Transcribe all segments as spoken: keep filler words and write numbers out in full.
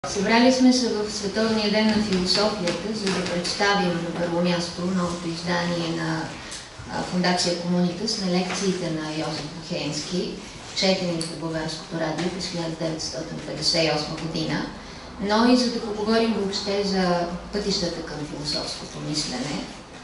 Събрали сме се в Световния ден на философията, за да представим на първо място новото издание на Фондация Комунитас на лекциите на Йозеф Бухенски, четени по Българското радио през хиляда деветстотин петдесет и осма година, но и за да поговорим въобще за пътищата към философското мислене.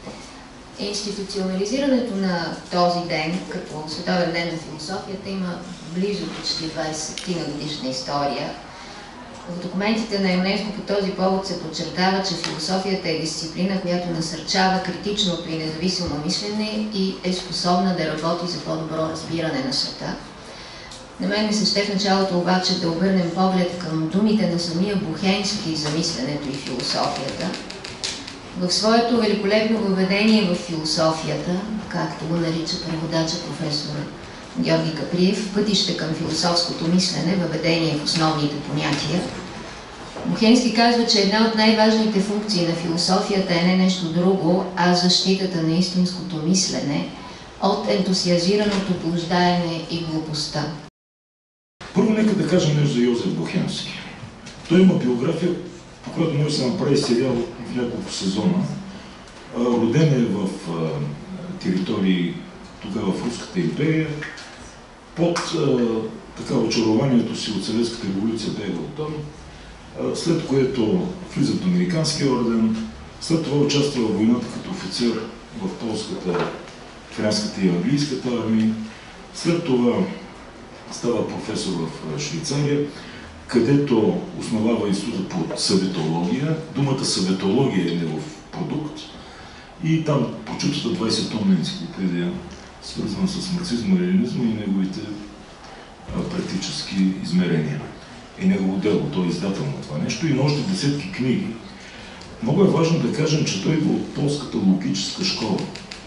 Институционализирането на този ден, като Световен ден на философията, има близо почти двайсет годишна история. В документите на ЮНЕСКО по този повод се подчертава, че философията е дисциплина, която насърчава критичното и независимо мислене и е способна да работи за по-добро разбиране на света. На мен ми се ще в началото обаче да обърнем поглед към думите на самия Бухенски за мисленето и философията. В своето великолепно въведение в философията, както го нарича преводача професор Георги Каприев, пътища към философското мислене, въведение в основните понятия, Бухенски казва, че една от най-важните функции на философията е не нещо друго, а защитата на истинското мислене от ентусиазираното блуждаене и глупостта. Първо нека да кажем нещо за Йозеф Бухенски. Той има биография, по която може да се направи сериал в няколко сезона. Роден е в територии тогава в Руската империя. Под така очарованието си от Съветската революция бега оттам, след което влиза в Американския орден, след това участва в войната като офицер в полската, френската и английската армия, след това става професор в Швейцария, където основава института по съветология. Думата съветология е негов продукт и там прочутата двайсет-томна енциклопедия, свързана с марксизма и ленинизма и неговите а, практически измерения. И негово дело, той е издател на това нещо и на още десетки книги. Много е важно да кажем, че той идва от полската логическа школа.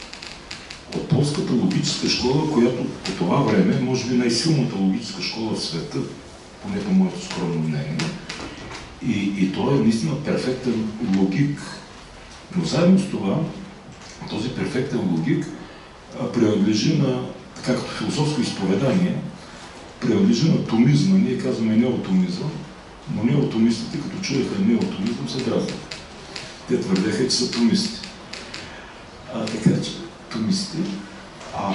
От полската логическа школа, която по това време е може би най-силната логическа школа в света, поне по моето скромно мнение. И, и той е наистина перфектен логик. Но заедно с това, този перфектен логик принадлежи на, както философско изповедание, принадлежи на томизма. Ние казваме неотомизъм, но неотомистите, като чуеха неотомизъм, се дразнаха. Те твърдеха, че са томисти. А, така че, томисти. А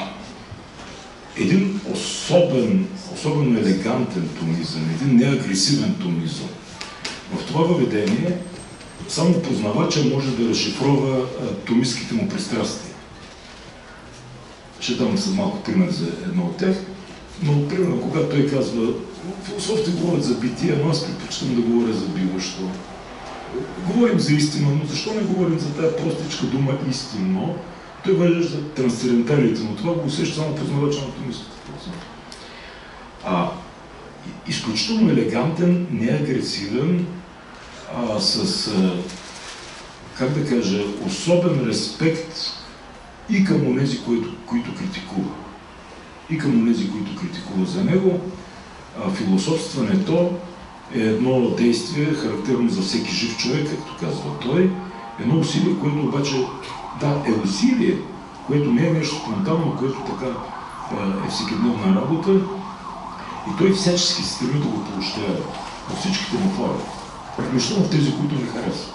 един особен, особено елегантен томизъм, един неагресивен томизъм. В това въведение само познавача може да разшифрова а, томистските му пристрастия. Ще дам след малко пример за едно от тях, но примерно, когато той казва, философите говорят за битие, но аз предпочитам да говоря за биващо. Говорим за истина, но защо не говорим за тая простичка дума истинно? Той въжда трансценденталите, но това го усеща само познавача на томистската философия. А, изключително елегантен, неагресивен, а, с, а, как да кажа, особен респект и към онези, които, които критикува. И към онези, които критикува за него. А, философстването е едно действие, характерно за всеки жив човек, както казва той. Едно усилие, което обаче, да, е усилие, което не е нещо спонтанно, което така е всекидневна работа. И той всячески се стреми да го поощрява от всичките му хора. Включително в тези, които не харесват.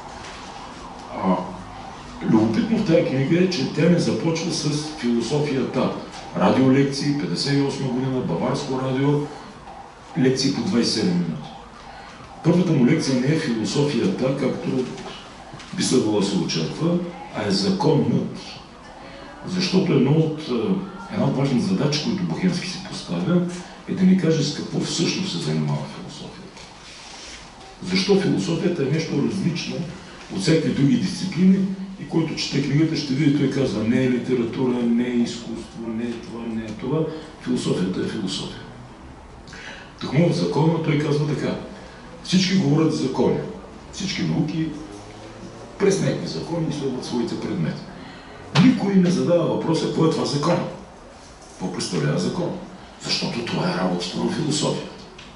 А, любопитно в тази книга е, че тя не започва с философията. Радиолекции, петдесет и осма година, Баварско радио, лекции по двайсет и седем минути. Първата му лекция не е философията, както би следвало да се очаква, а е законът. Защото едно от, една от важни задачи, които Бухенски си поставя, е да ни каже с какво всъщност се занимава философията. Защо философията е нещо различно от всякакви други дисциплини и който чете книгата ще види, той казва, не е литература, не е изкуство, не е това, не е това. Философията е философия. Тъкмо в закона той казва така. Всички говорят за закони. Всички науки през някакви закони изследват своите предмети. Никой не задава въпроса, какво е това закон? Какво представлява закон? Защото това е работата на философията.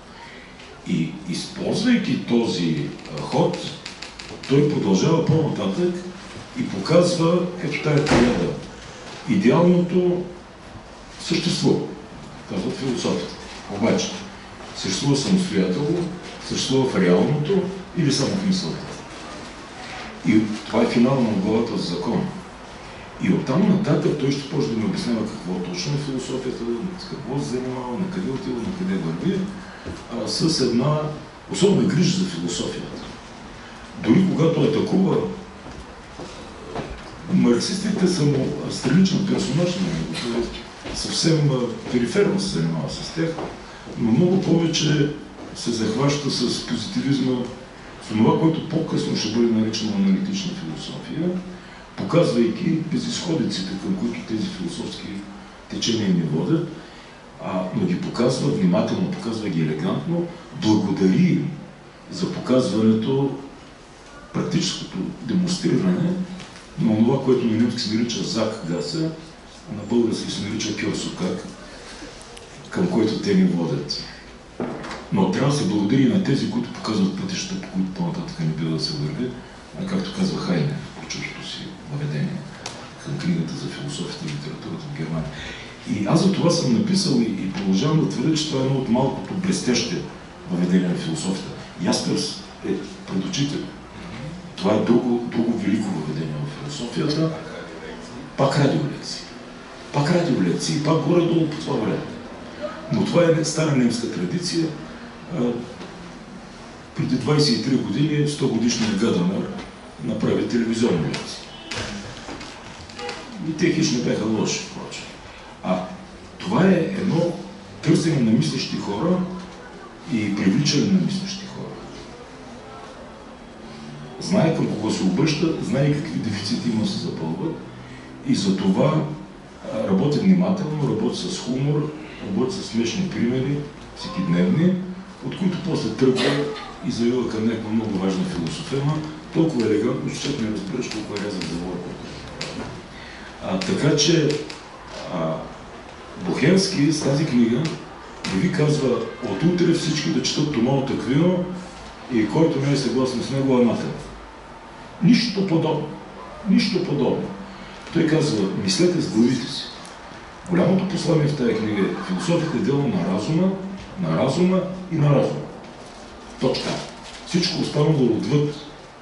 И използвайки този а, ход, той продължава по-нататък и показва, ето тая триада. Идеалното съществува, казват философията. Обаче, съществува самостоятелно, съществува в реалното или само в мисълта. И това е финал на главата за закон. И оттам нататък той ще почне да ми обяснява какво точно е философията, с какво се занимава, на къде отива, на къде върви, а, с една особена грижа за философията. Дори когато атакува, марксистите са му страничен персонаж на него, съвсем периферно се занимава с тях, но много повече се захваща с позитивизма, с това, което по-късно ще бъде наречено аналитична философия, показвайки безизходиците, към които тези философски течения ни водят, а, но ги показва внимателно, показва ги елегантно, благодари за показването, практическото демонстриране на това, което на немски се нарича Закгаса, а на български се нарича Кьосокак, към който те ни водят. Но трябва да се благодари на тези, които показват пътищата, по които по-нататък не бива да се върви, а както казва Хайне в прочутото си въведение към книгата за философията и литературата в Германия. И аз за това съм написал и, и продължавам да твърдя, че това е едно от малкото блестящи въведения на философията. Ясперс е пред очите. Това е друго, друго велико въведение в философията. Пак радиолекции. Пак радиолекции, пак горе-долу по това време. Но това е стара немска традиция. Преди двайсет и три години сто годишният Гадамер направи телевизионни лекции. И те хищ не бяха лоши, впрочем. А това е едно търсене на мислещи хора и привличане на мислещи хора. Знае към кого се обръща, знае какви дефицити има се запълват и за това работи внимателно, работи с хумор, работи с смешни примери, всекидневни, от които после тръгва и завива към някаква много важна философема, толкова елегантно, че не разбираш колко е рязък завор. А, така че а, Бухенски с тази книга не ви казва от утре всички да четат Тома от Аквино и който не е съгласен с него анатема. Нищо подобно. Нищо подобно. Той казва, мислете с главите си. Голямото послание в тази книга е философията е дело на разума, на разума и на разума. Точка. Всичко останало отвъд,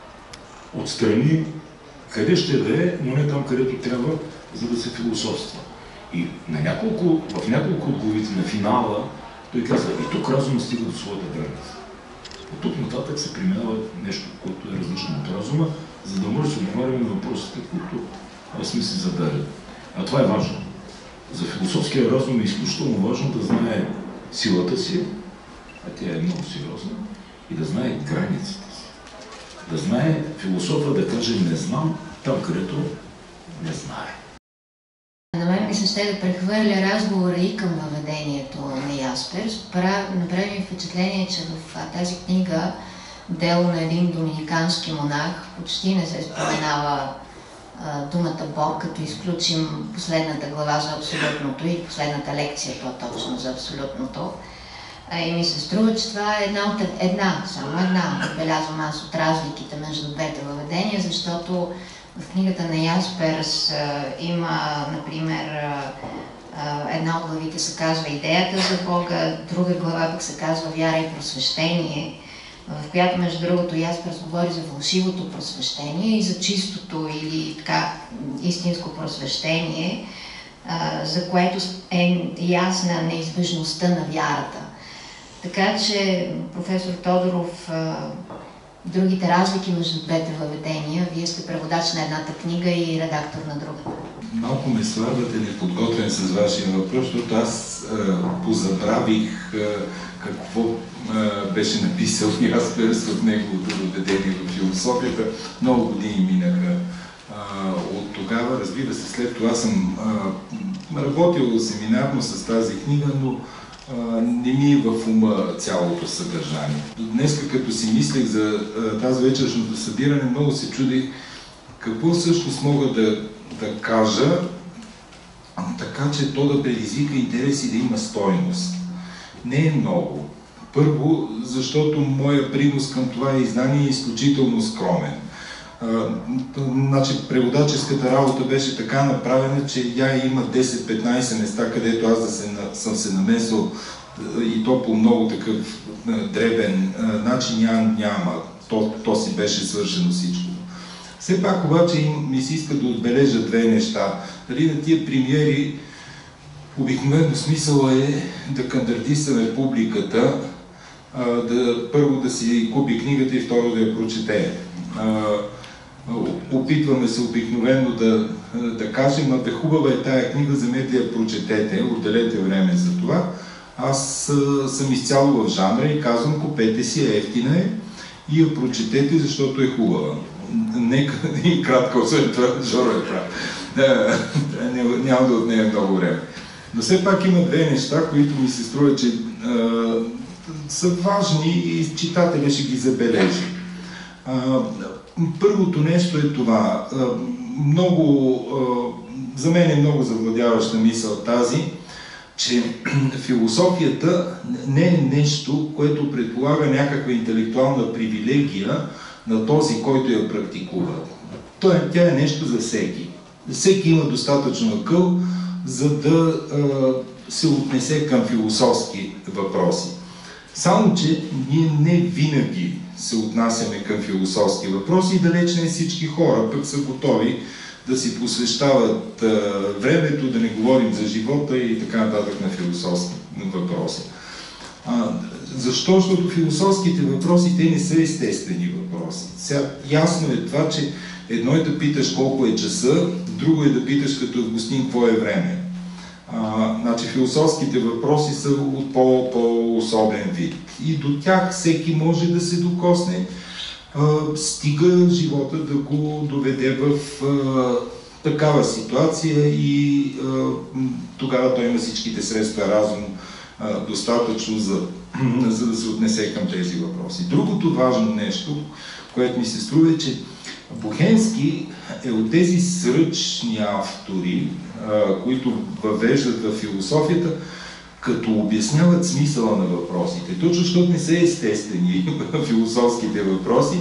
отстрани, къде ще да е, но не там, където трябва, за да се философства. И на няколко, в няколко от главите на финала той казва, и тук разума стига до своята граница. От тук нататък се преминава нещо, което е различно от разума, за да може да се отговаряме на въпросите, които сме си задали. А това е важно. За философския разум е изключително важно да знае силата си, а тя е много сериозна, и да знае границите си. Да знае философа да каже не знам там, където не знае. На мен ми се ще да прехвърля разговора и към въведението на Ясперс. Направи ми впечатление, че в тази книга дело на един доминикански монах почти не се споменава а, думата Бог, като изключим последната глава за абсолютното и последната лекция по-точно за абсолютното. А, и ми се струва, че това е една, от, една само една, отбелязвам аз от разликите между двете въведения, защото в книгата на Ясперс а, има, например, а, а, една от главите се казва Идеята за Бога, друга глава пък се казва Вяра и просвещение, в която, между другото, Ясперс говори за фалшивото просвещение и за чистото или така истинско просвещение, а, за което е ясна неизбежността на вярата. Така че, професор Тодоров, а, другите разлики между двете въведения, вие сте преводач на едната книга и редактор на другата. Малко ме слагате неподготвен с вашия въпрос, защото аз а, позабравих а, какво а, беше написал Ясперс от неговото въведение в философията. Много години минаха а, от тогава. Разбира се, след това съм а, работил семинарно с тази книга, но а, не ми е в ума цялото съдържание. Днес, като си мислех за а, тази вечершното събиране, много се чудих какво всъщност мога да, да кажа, така че то да предизвика интерес и да има стойност. Не е много. Първо, защото моя принос към това издание е изключително скромен. А, значи, преводаческата работа беше така направена, че я има десет-петнайсет места, където аз да се, съм се намесил и то по много такъв дребен начин няма. То, то си беше свършено всичко. Все пак обаче ми се иска да отбележа две неща. Дали на тия премиери обикновено смисъл е да кандардисаме публиката, да, първо да си купи книгата и второ да я прочете. Опитваме се обикновено да, да кажем, а бе хубава е тая книга, вземете я прочетете, отделете време за това. Аз съм изцяло в жанра и казвам, купете си, ефтина е и я прочетете, защото е хубава. Нека и кратко, освен това, Жоро е прав. Да, няма да отнеме много време. Но все пак има две неща, които ми се струва, че а, са важни и читателя ще ги забележи. А, първото нещо е това. А, много, а, за мен е много завладяваща мисъл тази, че философията не е нещо, което предполага някаква интелектуална привилегия на този, който я практикува. Тя е нещо за всеки. Всеки има достатъчно акъл, за да а, се отнесе към философски въпроси. Само, че ние не винаги се отнасяме към философски въпроси и далеч не всички хора пък са готови да си посвещават а, времето, да не говорим за живота и така нататък на философски въпроси. А, защо? Защото философските въпроси, те не са естествени въпроси. Сега, ясно е това, че едно е да питаш колко е часа, друго е да питаш като Августин какво е време. А, значи, философските въпроси са от по-особен вид. И до тях всеки може да се докосне, а, стига живота да го доведе в а, такава ситуация и а, тогава той има всичките средства разум а, достатъчно за, за да се отнесе към тези въпроси. Другото важно нещо, което ми се струва е, че Бухенски е от тези сръчни автори, а, които въвеждат в философията, като обясняват смисъла на въпросите. Точно защото не са естествени философските въпроси,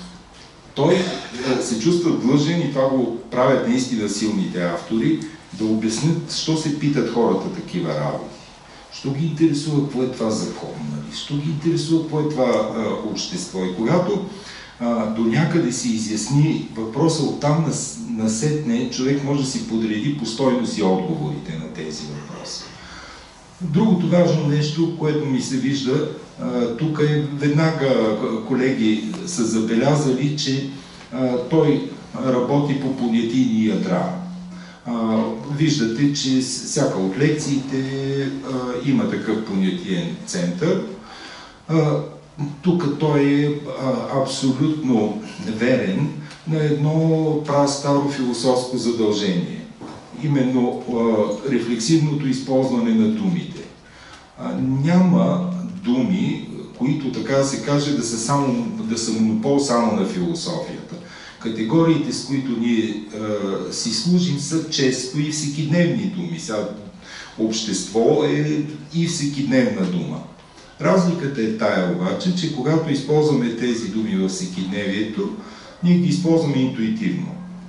той се чувства длъжен, и това го правят наистина силните автори, да обяснят, що се питат хората такива работи. Що ги интересува какво е това закон, нали? Що ги интересува какво е това а, общество. И когато а, до някъде се изясни въпроса, оттам насетне, човек може да си подреди по стойност и отговорите на тези въпроси. Другото важно нещо, което ми се вижда, а, тук е, веднага колеги са забелязали, че а, той работи по понятийни ядра. А, виждате, че всяка от лекциите а, има такъв понятиен център. А, тук той е а, абсолютно верен на едно прасторо философско задължение. Именно а, рефлексивното използване на думите. А, няма думи, които, така да се каже, да са, само, да са монопол само на философията. Категориите, с които ние а, си служим, са често и всекидневни думи. Сега, общество е и всекидневна дума. Разликата е тая обаче, че когато използваме тези думи във всекидневието, ние ги използваме интуитивно.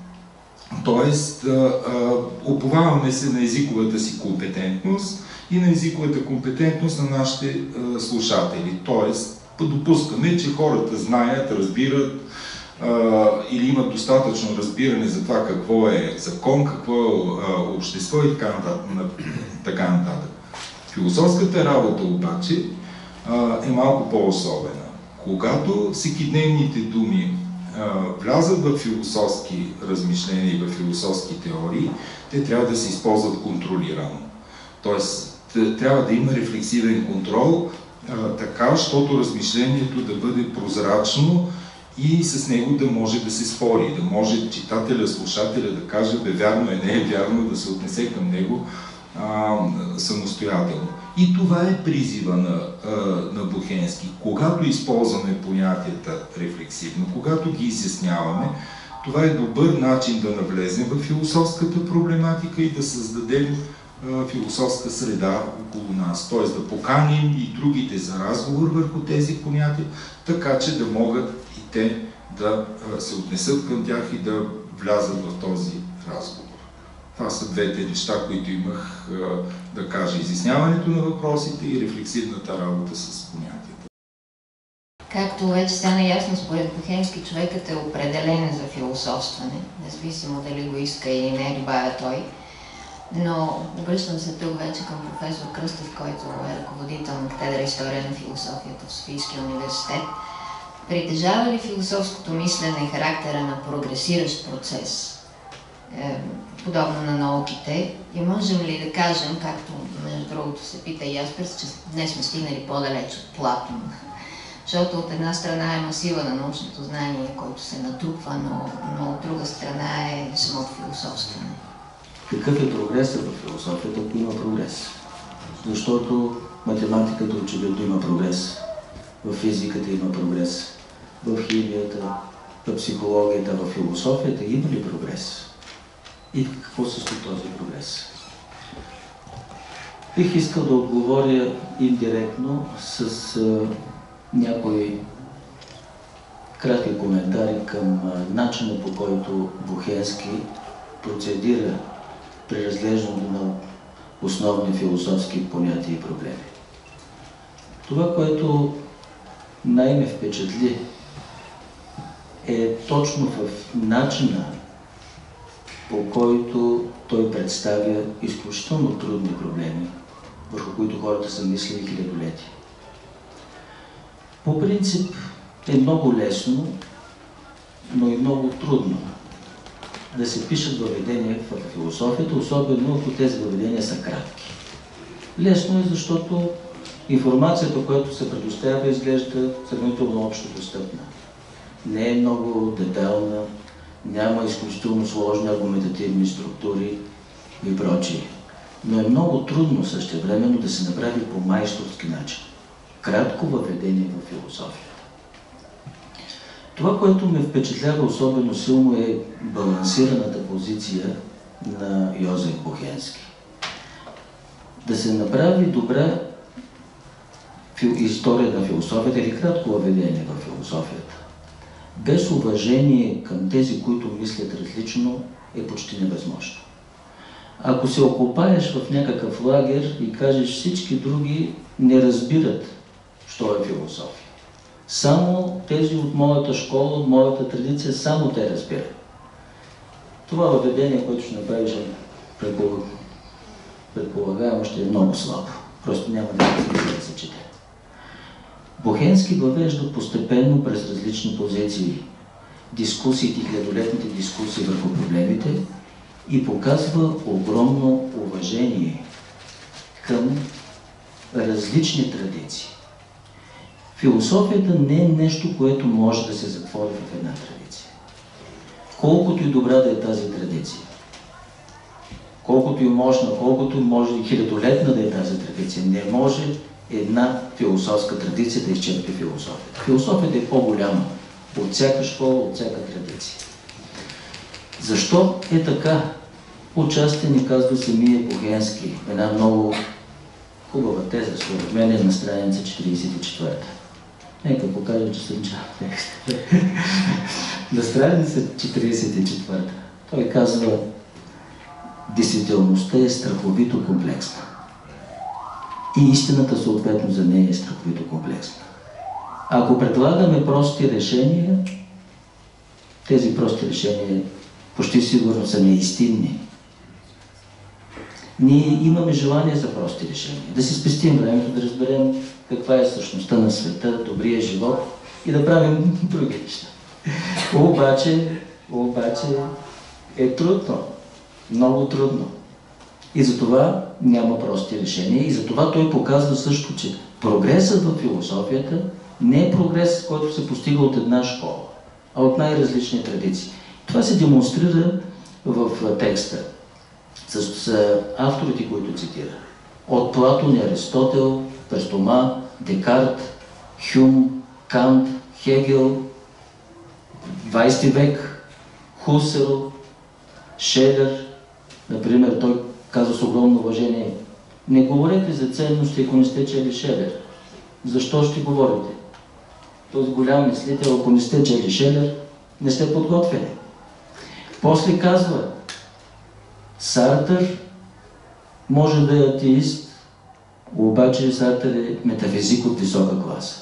Тоест, а, а, уповаваме се на езиковата си компетентност и на езиковата компетентност на нашите а, слушатели. Тоест, допускаме, че хората знаят, разбират а, или имат достатъчно разбиране за това какво е закон, какво е а, общество и така нататък. Така нататък. Философската работа обаче а, е малко по-особена. Когато всекидневните думи влязат в философски размишления и в философски теории, те трябва да се използват контролирано. Тоест, трябва да има рефлексивен контрол, а, така, защото размишлението да бъде прозрачно и с него да може да се спори, да може читателя, слушателя да каже, бе, вярно е, не е вярно, да се отнесе към него а, самостоятелно. И това е призива на, на Бухенски. Когато използваме понятията рефлексивно, когато ги изясняваме, това е добър начин да навлезем в философската проблематика и да създадем философска среда около нас. Т.е. да поканим и другите за разговор върху тези понятия, така че да могат и те да се отнесат към тях и да влязат в този разговор. Това са двете неща, които имах да кажа. Изясняването на въпросите и рефлексивната работа с понятията. Както вече стана ясно, според Бухенски човекът е определен за философстване, независимо дали го иска или не, добавя той. Но обръщам се тук вече към професор Кръстев, който е ръководител на катедра История на философията в Софийския университет. Притежава ли философското мислене характера на прогресиращ процес, е, подобно на науките, и можем ли да кажем, както между другото се пита Ясперс, че днес сме стигнали по-далеч от Платон? Защото от една страна е масива на научното знание, който се натрупва, но, но от друга страна е самото философстване. Какъв е прогресът в философията, ако има прогрес? Защото математиката очевидно има прогрес, в физиката има прогрес, в химията, в психологията, в философията има ли прогрес? И какво се случва този прогрес? Бих искал да отговоря индиректно с а, някои кратки коментари към а, начина, по който Бухенски процедира при разглеждането на основни философски понятия и проблеми. Това, което най-ме впечатли, е точно в начина, по който той представя изключително трудни проблеми, върху които хората са мислили хилядолетия. По принцип е много лесно, но и много трудно да се пишат въведения в философията, особено ако тези въведения са кратки. Лесно е, защото информацията, която се предоставя, изглежда сравнително общо достъпна. Не е много детайлна, няма изключително сложни аргументативни структури и прочие. Но е много трудно същевременно да се направи по майсторски начин. Кратко въведение в философията. Това, което ме впечатлява особено силно, е балансираната позиция на Йозеф Бухенски. Да се направи добра история на философията или кратко въведение в философията, без уважение към тези, които мислят различно, е почти невъзможно. Ако се окопаеш в някакъв лагер и кажеш всички други не разбират, що е философия. Само тези от моята школа, от моята традиция, само те разбират. Това въведение, което ще направиш, предполагаемо ще е много слабо. Просто няма да се чете. Бухенски въвежда постепенно през различни позиции дискусиите, хилядолетните дискусии върху проблемите и показва огромно уважение към различни традиции. Философията не е нещо, което може да се затвори в една традиция. Колкото и добра да е тази традиция, колкото и мощна, колкото и може и хилядолетна да е тази традиция, не може една философска традиция да изчерпи философията. Философията е по-голяма от всяка школа, от всяка традиция. Защо е така? Отчасти ни казва самия Бухенски. Една много хубава теза, според мен, е на страница четиридесет и четвърта. Нека покажа, че съм чал текста. На страница четиридесет и четвърта. Той казва: действителността е страховито комплексна. И истината съответно за нея е страховито комплексна. Ако предлагаме прости решения, тези прости решения почти сигурно са неистинни. Ние имаме желание за прости решения. Да си спестим времето, да разберем каква е същността на света, добрия живот и да правим други неща. Обаче, обаче е трудно. Много трудно. И затова няма прости решения. И затова той показва също, че прогресът в философията не е прогрес, който се постига от една школа, а от най-различни традиции. Това се демонстрира в текста с авторите, които цитира. От Платон и Аристотел, през Тома, Декарт, Хюм, Кант, Хегел, двайсети век, Хусерл, Шелер. Например, той казва с огромно уважение: не говорете за ценности, ако не сте чели Шелер. Защо ще говорите? Този голям мислител, ако не сте чели Шелер, не сте подготвени. После казва: Сартър може да е атеист, обаче Сартър е метафизик от висока класа.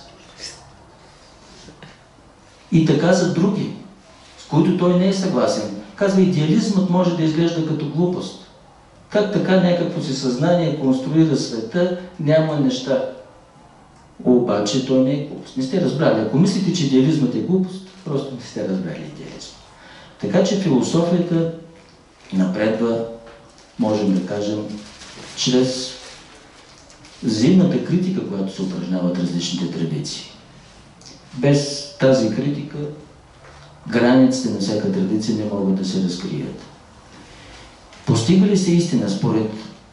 И така за други, с които той не е съгласен. Казва, идеализмът може да изглежда като глупост. Как така някакво си съзнание конструира света, няма неща. Обаче той не е глупост. Не сте разбрали. Ако мислите, че идеализмът е глупост, просто не сте разбрали идеализма. Така че философията напредва, можем да кажем, чрез взаимната критика, която се упражнява от различните традиции. Без тази критика границите на всяка традиция не могат да се разкрият. Постига ли се истина? Според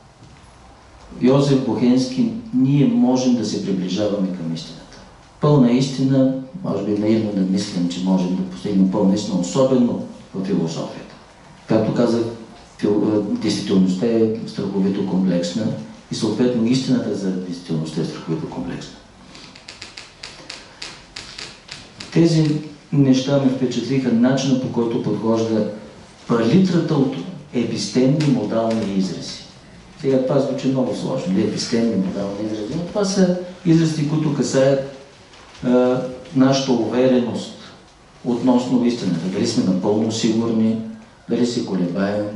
Йозеф Бохенски, ние можем да се приближаваме към истината. Пълна истина, може би наивно да мислим, че можем да постигнем пълна истина, особено в философията. Както казах, действителността е страховито комплексна и съответно истината за действителността е страховито комплексна. Тези неща ме впечатлиха начина, по който подхожда палитрата от епистемни модални изрази. Сега това звучи много сложно, епистемни модални изрази, но това са изрази, които касаят а, нашата увереност относно истината. Дали сме напълно сигурни, дали се колебаем.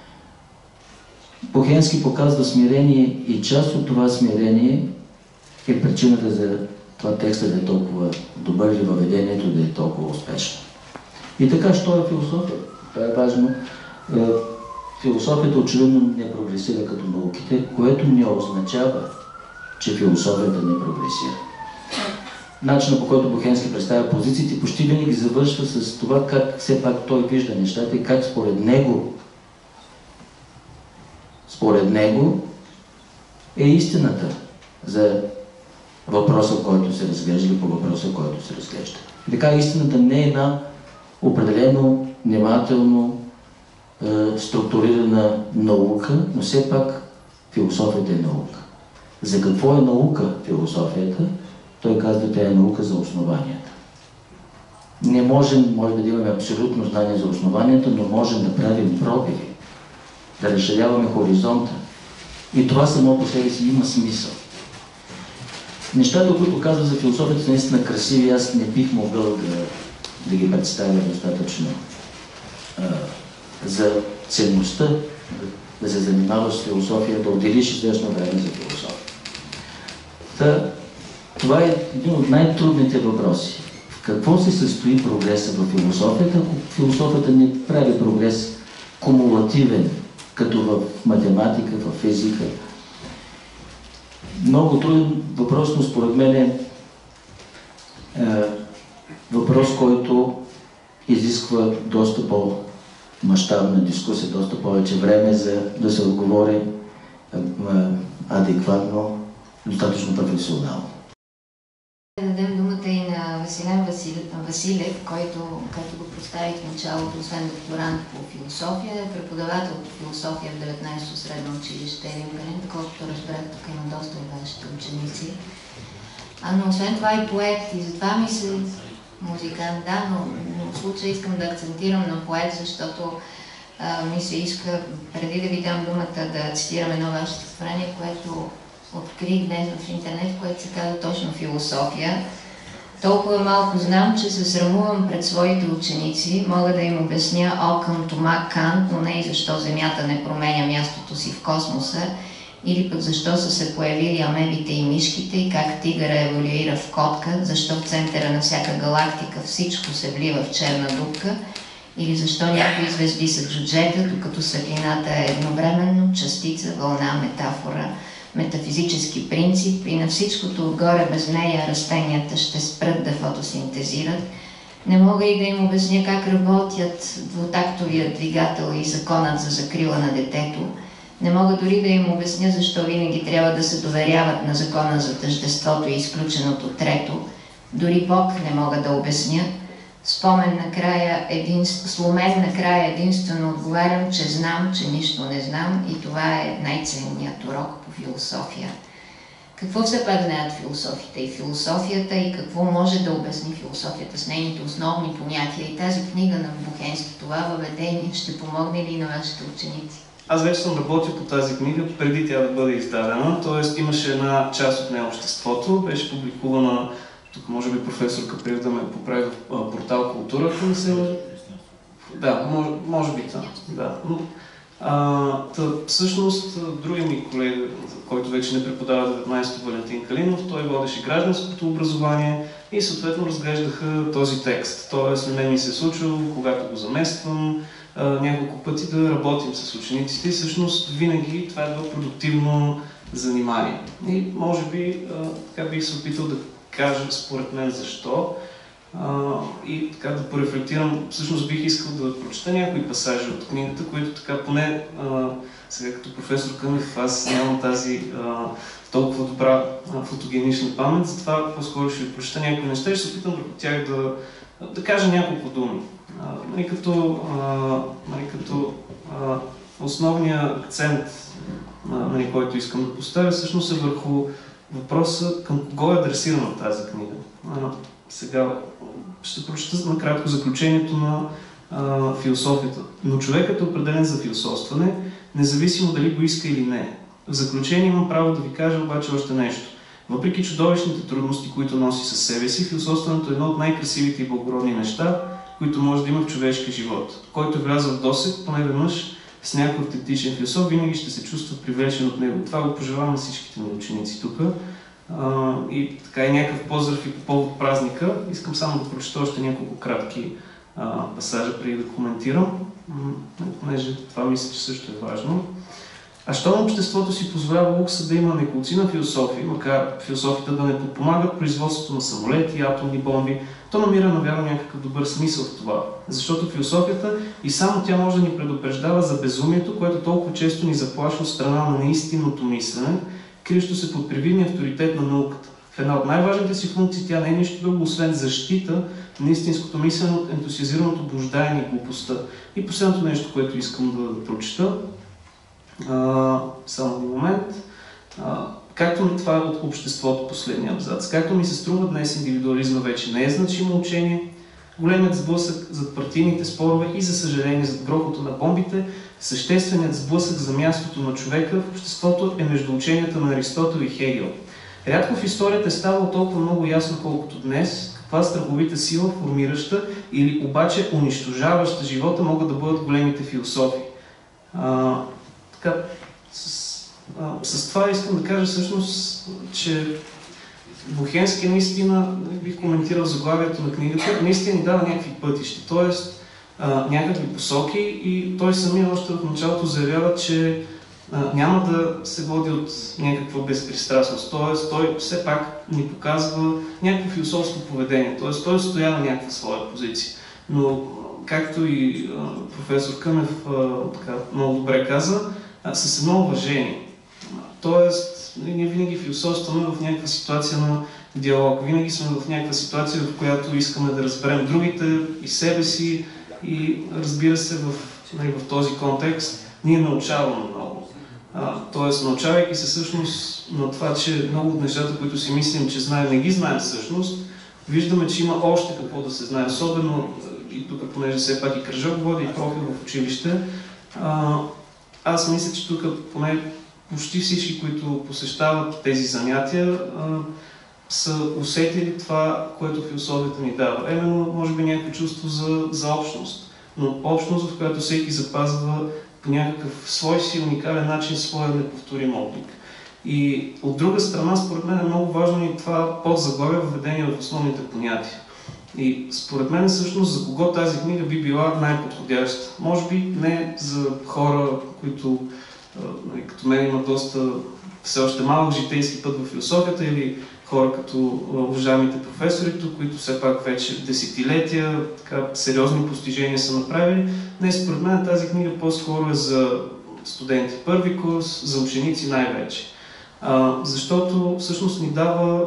Бохенски показва смирение и част от това смирение е причината за това текста да е толкова добър или въведението да е толкова успешно. И така, що е философия? Това е важно. Философията очевидно не прогресира като науките, което не означава, че философията не прогресира. Начинът, по който Бохенски представя позициите, почти винаги завършва с това как все пак той вижда нещата и как според него според него е истината за въпроса, който се разглежда, или по въпроса, който се разглежда. И така, истината не е една определено, внимателно е, структурирана наука, но все пак философията е наука. За какво е наука философията? Той казва, тя е наука за основанията. Не можем, може да имаме абсолютно знание за основанията, но можем да правим пробиви, да разширяваме хоризонта. И това само по себе си има смисъл. Нещата, които казва за философията, са наистина красиви. Аз не бих могъл да, да ги представя достатъчно. А, за ценността да, да се занимаваш с философия, да отделиш известно време за философия. Та, това е един от най-трудните въпроси. В какво се състои прогреса в философията, ако философията не прави прогрес кумулативен, като в математика, в физика? Много труден въпрос, но според мен е, е въпрос, който изисква доста по-мащабна дискусия, доста повече време, за да се отговори е, е, адекватно, достатъчно професионално. Да дадем думата и на Василен Василев, Василев, който, като го представих в началото, освен докторант по философия, е преподавател по философия в деветнайсето средно училище Рим, колкото разбрах, тук има доста от вашите ученици. А, но освен това и поет, и затова ми се музикант, да, но, но в случая искам да акцентирам на поет, защото а, ми се иска, преди да ви дам думата, да цитирам едно ваше стихотворение, което открих днес в интернет, в което се казва точно философия. Толкова малко знам, че се срамувам пред своите ученици. Мога да им обясня Окъм, Тома, Кант, но не и защо Земята не променя мястото си в космоса, или пък защо са се появили амебите и мишките и как тигъра еволюира в котка, защо в центъра на всяка галактика всичко се влива в черна дупка, или защо някои звезди са джуджета, докато светлината е едновременно частица, вълна, метафора, метафизически принцип и на всичкото отгоре без нея растенията ще спрат да фотосинтезират. Не мога и да им обясня как работят двутактовият двигател и законът за закрила на детето. Не мога дори да им обясня защо винаги трябва да се доверяват на закона за тъждеството и изключеното трето. Дори Бог не мога да обясня. Спомен накрая, един, сломен накрая единствено отговарям, че знам, че нищо не знам и това е най-ценният урок по философия. Какво все пак знаят философите и философията и какво може да обясни философията с нейните основни понятия? И тази книга на Бохенски, това въведение ще помогне ли на вашите ученици? аз вече съм работил по тази книга преди тя да бъде издадена, т.е. имаше една част от нея обществото, беше публикувана, тук може би професор Каприв да ме поправи в портал Култура, ако не се лъжа. Да, може, може би това, да. А, тъ, всъщност, другия ми колега, който вече не преподава деветнайсети, Валентин Калинов, той водеше гражданското образование и съответно разглеждаха този текст. Тоест, на мен ми се е случило, когато го замествам, а, няколко пъти да работим с учениците и всъщност винаги това е било продуктивно занимание. И може би а, така бих се опитал да кажа според мен защо. Uh, и така да порефлектирам, всъщност бих искал да прочета някои пасажи от книгата, които така поне uh, сега като професор Кънев аз нямам тази uh, толкова добра uh, фотогенична памет, затова по-скоро ще ви прочета някои неща и ще се опитам върху тях да, да кажа няколко думи. Uh, нали, като uh, нали, като uh, основният акцент, uh, нали, който искам да поставя, всъщност е върху въпроса към кого е адресирана тази книга. Uh, Сега ще прочета накратко заключението на а, философията. Но човекът е определен за философстване, независимо дали го иска или не. В заключение имам право да ви кажа обаче още нещо. Въпреки чудовищните трудности, които носи със себе си, философстването е едно от най-красивите и благородни неща, които може да има в човешкия живот. Който е влязъл в досег, поне веднъж с някой автентичен философ, винаги ще се чувства привлечен от него. Това го пожелавам на всичките ми ученици тук. Uh, и така и някакъв поздрав и по повод празника. Искам само да прочета още няколко кратки uh, пасажа преди да коментирам, понеже това мисля, че също е важно. А щом обществото си позволява лукса да има неколцина философии, макар философите да не подпомагат производството на самолети, атомни бомби, то намира навярно някакъв добър смисъл в това. Защото философията и само тя може да ни предупреждава за безумието, което толкова често ни заплашва от страна на неистинното мислене, криещо се под привидния авторитет на науката. В една от най-важните си функции тя не е нищо друго, освен защита на истинското мислене от ентусиазираното блуждаене и глупостта. И последното нещо, което искам да, да прочета, а, само един момент, а, както това е от обществото, последния абзац, както ми се струва днес, индивидуализма вече не е значимо учение, големият сблъсък зад партийните спорове и, за съжаление, зад грохото на бомбите, същественият сблъсък за мястото на човека в обществото е между ученията на Аристотел и Хегел. Рядко в историята е ставало толкова много ясно, колкото днес, каква страховита сила, формираща или обаче унищожаваща живота могат да бъдат големите философи. А, така, с, а, с това искам да кажа всъщност, че Бухенски наистина, бих коментирал заглавието на книгата, наистина ни дава някакви пътища, т.е. някакви посоки и той самия още в началото заявява, че а, няма да се води от някаква безпристрастност, т.е. той все пак ни показва някакво философско поведение, т.е. той стоя на някаква своя позиция. Но, както и а, професор Кънев а, така, много добре каза, а, с едно уважение. Тоест, ние винаги философстваме в някаква ситуация на диалог, винаги сме в някаква ситуация, в която искаме да разберем другите и себе си и разбира се в, нали, в този контекст ние научаваме много. А, тоест, научавайки се всъщност на това, че много от нещата, които си мислим, че знаем, не ги знаем всъщност, виждаме, че има още какво да се знае, особено и тук, понеже все пак и кръжок води и профил в училище. А, аз мисля, че тук поне почти всички, които посещават тези занятия, а, са усетили това, което философията ни дава. Именно, може би, някакво чувство за, за общност, но общност, в която всеки запазва по някакъв свой си уникален начин своя неповторим облик. И от друга страна, според мен е много важно и това подзаглавие въведение в основните понятия. И според мен всъщност за кого тази книга би била най-подходяща. Може би не за хора, които като мен имат доста все още малък житейски път в философията, или хора като уважаемите професори тук, които все пак вече десетилетия така, сериозни постижения са направили. Не, според мен тази книга по-скоро е за студенти първи курс, за ученици най-вече. Защото всъщност ни дава,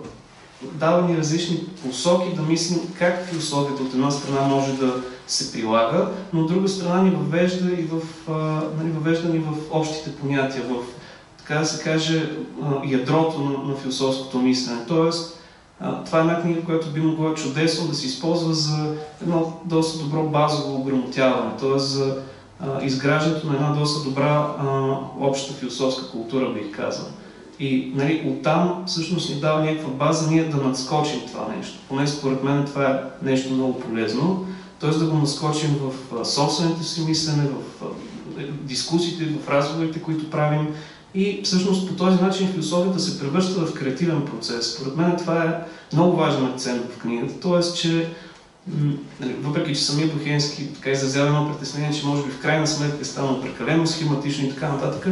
дава ни различни посоки да мислим как философията от една страна може да се прилага, но от друга страна ни въвежда и в, нали, въвежда ни в общите понятия, в, така да се каже, ядрото на, на философското мислене. Тоест, това е една книга, която би могла чудесно да се използва за едно доста добро базово ограмотяване, т.е. за а, изграждането на една доста добра а, обща философска култура, бих казал. И нали, оттам всъщност ни дава някаква база ние да надскочим това нещо. Поне според мен това е нещо много полезно. Т.е. да го надскочим в а, собствените си мислене, в а, дискусиите, в разговорите, които правим. И всъщност по този начин философията се превръща в креативен процес. Според мен това е много важен акцент в книгата. Т.е. че въпреки, че самия Бухенски така изразява едно притеснение, че може би в крайна сметка е станало прекалено схематично и така нататък,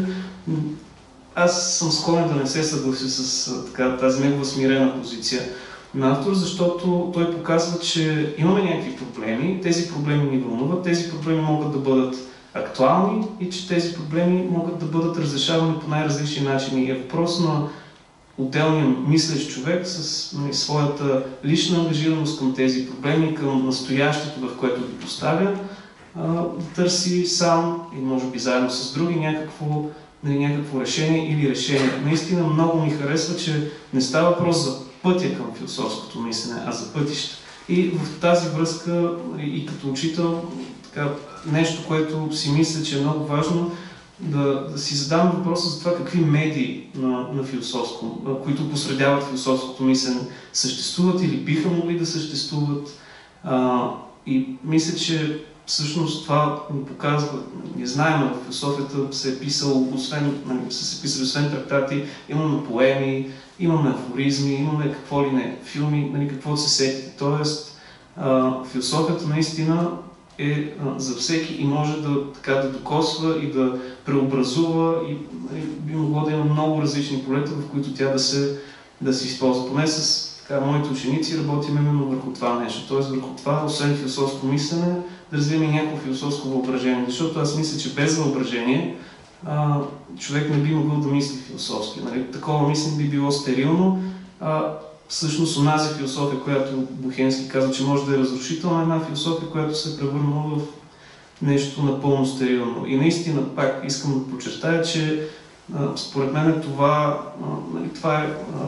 аз съм склонен да не се съглася с така, тази негова смирена позиция на автор, защото той показва, че имаме някакви проблеми, тези проблеми ни вълнуват, тези проблеми могат да бъдат актуални и че тези проблеми могат да бъдат разрешавани по най-различни начини. И е въпрос на отделния мислещ човек с нали, своята лична ангажираност към тези проблеми, към настоящето, в което ги поставя, да търси сам и може би заедно с други някакво, нали, някакво решение или решение. Наистина много ми харесва, че не става въпрос за пътя към философското мислене, а за пътища. И в тази връзка и като учител, така, нещо, което си мисля, че е много важно, да, да си задам въпроса за това какви медии на, на философско, които посредяват философското мислене, съществуват или биха могли да съществуват. А, и мисля, че всъщност това ни показва, не знаем, в философията се е писал, освен, са се писали освен трактати, имаме поеми, имаме афоризми, имаме какво ли не, филми, нали, какво се сетите. Тоест, а, философията наистина е а, за всеки и може да, така, да докосва и да преобразува и, и би могло да има много различни полета, в които тя да се, да се използва. Поне с така, моите ученици работим именно върху това нещо. Тоест върху това, освен философско мислене, да развием и някакво философско въображение. Защото аз мисля, че без въображение а, човек не би могъл да мисли философски. Нали? Такова мислене би било стерилно. А, всъщност онази философия, която Бухенски казва, че може да е разрушителна, една философия, която се е превърнала в нещо напълно стерилно. И наистина, пак искам да подчертая, че а, според мен това, а, нали, това, е, а,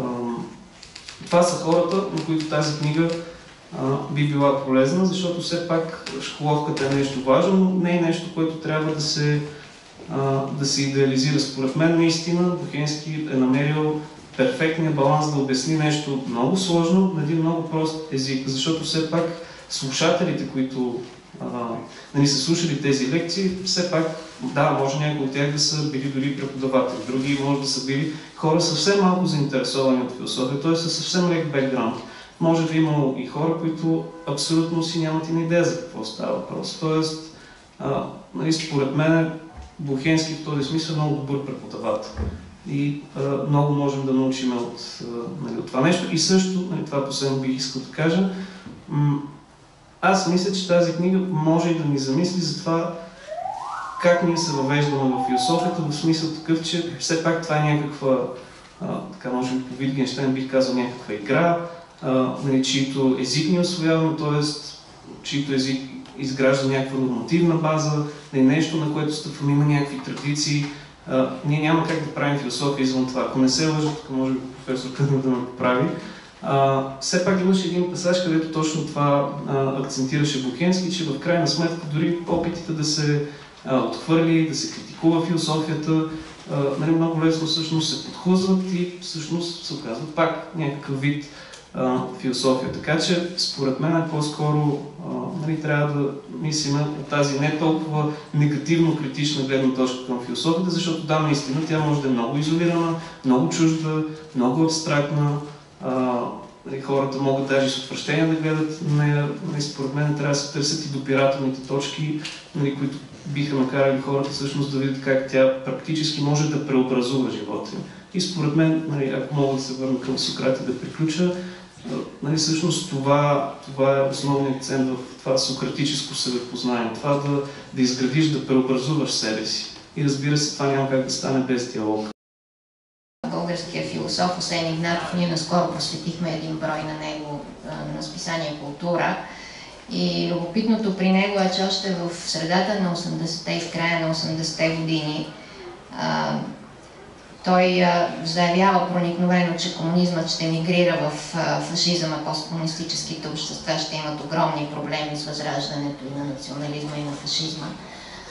това са хората, на които тази книга а, би била полезна, защото все пак школовката е нещо важно, но не е нещо, което трябва да се, а, да се идеализира. Според мен наистина Бухенски е намерил перфектния баланс да обясни нещо много сложно на един много прост език, защото все пак слушателите, които а, нали, са слушали тези лекции, все пак, да, може някои от тях да са били дори преподаватели, други може да са били хора съвсем малко заинтересовани от философия, т.е. със съвсем лек бекграунд. Може да има и хора, които абсолютно си нямат и на идея за какво става въпрос. Тоест, а, нали, според мен Бухенски в този смисъл е много добър преподавател. И а, много можем да научим от, а, нали, от това нещо. И също, нали, това последно бих искал да кажа, аз мисля, че тази книга може и да ни замисли за това как ние се въвеждаме в философията, в смисъл такъв, че все пак това е някаква, а, така може би по Витгенщайн бих казал някаква игра, а, нали, чието език ни освояваме, т.е. чието език изгражда някаква нормативна база, нали, нещо, на което стъпваме, има някакви традиции. Uh, ние няма как да правим философия извън това. Ако не се лъжа, тук може би професор Къднев да ме поправи. Uh, все пак имаше един пасаж, където точно това uh, акцентираше Бухенски, че в крайна сметка дори опитите да се uh, отхвърли, да се критикува философията, uh, нали, много лесно всъщност се подхлъзват и всъщност се оказват пак някакъв вид uh, философия. Така че според мен е по-скоро uh, нали, трябва да мислим от тази не толкова негативно-критична гледна точка към философията, защото да, наистина тя може да е много изолирана, много чужда, много абстрактна. Uh, нали, хората могат даже с отвращение да гледат на нея. Нали, според мен трябва да се търсят и допирателните точки, нали, които биха накарали хората всъщност да видят как тя практически може да преобразува живота им. И според мен, нали, ако мога да се върна към Сократ и да приключа, нали, всъщност това, това е основният акцент в това сократическо себепознание. Това да, да изградиш, да преобразуваш себе си. И разбира се, това няма как да стане без диалог. Българския философ Осен Игнатов, ние наскоро посветихме един брой на него на списание Култура. И любопитното при него е, че още в средата на осемдесетте и в края на осемдесетте години а, той а, заявява проникновено, че комунизмът ще мигрира в а, фашизъм, а посткомунистическите общества ще имат огромни проблеми с възраждането и на национализма и на фашизма.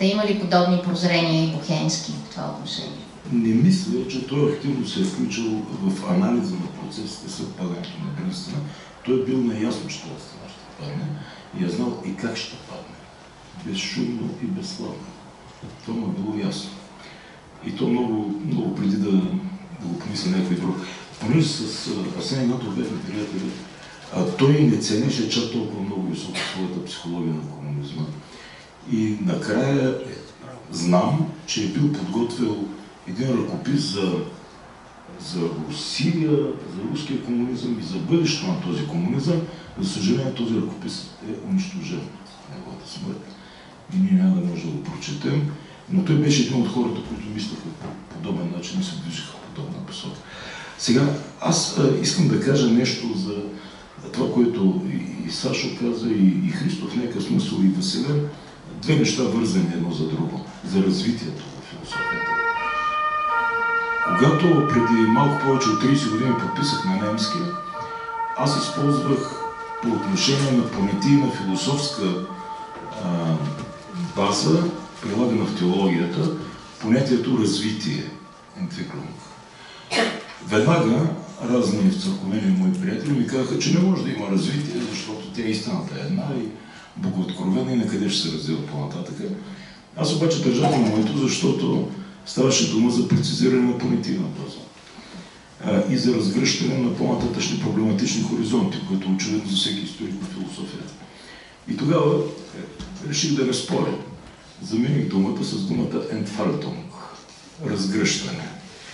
Те има ли подобни прозрения и Бухенски в това отношение? Не мисля, че той активно се е включил в анализа на процесите след падането на Бернстина. Той е бил наясно, че това стена ще падне и е знал и как ще падне. Безшумно и безславно. Това му е било ясно. И то много, много преди да, да го помисля някой друг. Понеже с Асен Игнатов бяхме приятели, а той не ценеше чак толкова много високо своята психология на комунизма. И накрая знам, че е бил подготвил един ръкопис за, за Русия, за руския комунизъм и за бъдещето на този комунизъм. За съжаление, този ръкопис е унищожен в неговата смърт. И ние няма да може да го прочетем. Но той беше един от хората, които мислеха по подобен начин и се движиха в подобна посока. Сега, аз а, искам да кажа нещо за това, което и, и Сашо каза, и, и Христо в някакъв смисъл, и Василен. Две неща вързани едно за друго. За развитието в философията. Когато преди малко повече от трийсет години подписах на немски, аз използвах по отношение на понятийна философска а, база, прилагана в теологията, понятието развитие, Entwicklung. Веднага разни вцърковени мои приятели ми казаха, че не може да има развитие, защото тя истината е една и богооткровена и на къде ще се развива по-нататък. Аз обаче държах на моето, защото ставаше дума за прецизиране на понятийна база а, и за разгръщане на по-нататъчни проблематични хоризонти, които е очевидно за всеки историк на философията. И тогава е, реших да не споря. Замених думата с думата Entfaltung, разгръщане.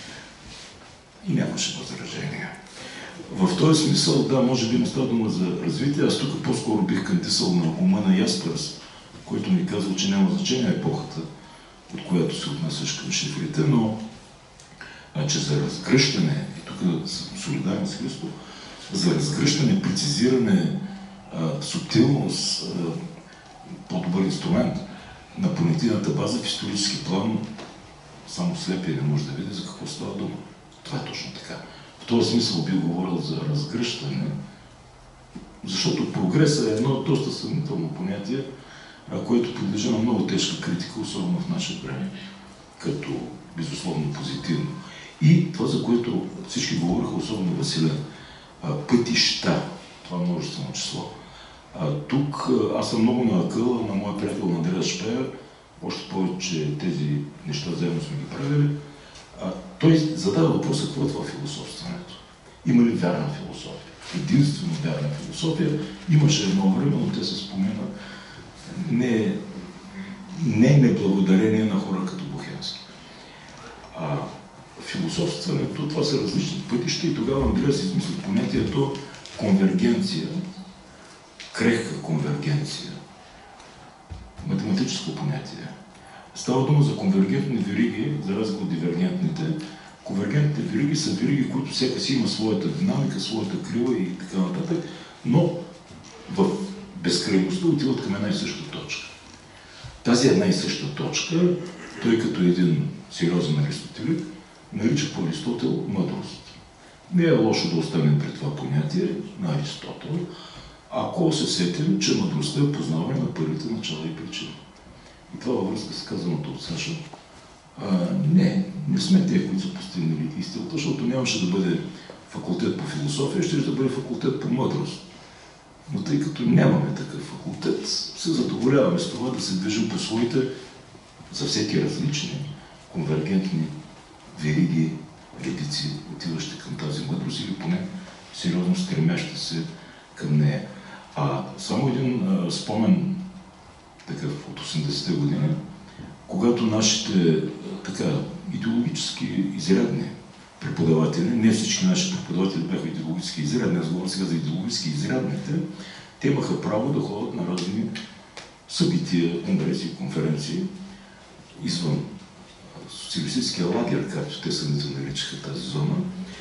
И нямаше възражения. В този смисъл, да, може би не става дума за развитие, аз тук по-скоро бих кандисал на ума на Яспърс, който ми казва, че няма значение епохата, от която се отнасяш към шифрите, но а, че за разгръщане, и тук съм солидарен с Христо, за разгръщане, прецизиране, а, субтилност, а, по-добър инструмент на понятийната база в исторически план, само слепия не може да види за какво става дума. Това е точно така. В този смисъл би говорил за разгръщане, защото прогресът е едно доста съмнително понятие, което подлежи на много тежка критика, особено в наше време, като безусловно позитивно. И това, за което всички говориха, особено Василен, пътища, това множествено число. А, тук аз съм много на акъла на моя приятел Андреас Шпеер, още повече тези неща заедно сме ги правили. А, той задава въпроса какво е това философстването. Има ли вярна философия? Единствено вярна философия. Имаше едно време, но те се спомена не, не неблагодарение на хора като Бухенски. А философстването, това са различни пътища и тогава Андреас измисли понятието конвергенция, крехка конвергенция, математическо понятие. Става дума за конвергентни вериги, за разлика от дивергентните. Конвергентните вериги са вериги, които всяка си има своята динамика, своята крила и така нататък, но в безкрайността отиват към една и съща точка. Тази една и съща точка, той като един сериозен аристотелик, нарича по Аристотел мъдрост. Не е лошо да останем при това понятие на Аристотел, ако се сетим, че мъдростта е познаване на първите начала и причини. И това във връзка с казаното от Саша. А, не, не сме те, които са постигнали истината, защото нямаше да бъде факултет по философия, ще да бъде факултет по мъдрост. Но тъй като нямаме такъв факултет, се задоволяваме с това да се движим по своите, за всеки различни, конвергентни вериги, редици, отиващи към тази мъдрост или поне сериозно стремящи се към нея. А само един а, спомен такъв от осемдесетте години, когато нашите така идеологически изрядни преподаватели, не всички наши преподаватели бяха идеологически изрядни, аз говоря сега за идеологически изрядните, те имаха право да ходят на разни събития, конгреси, конференции извън социалистическия лагер, както те самите наричаха тази зона,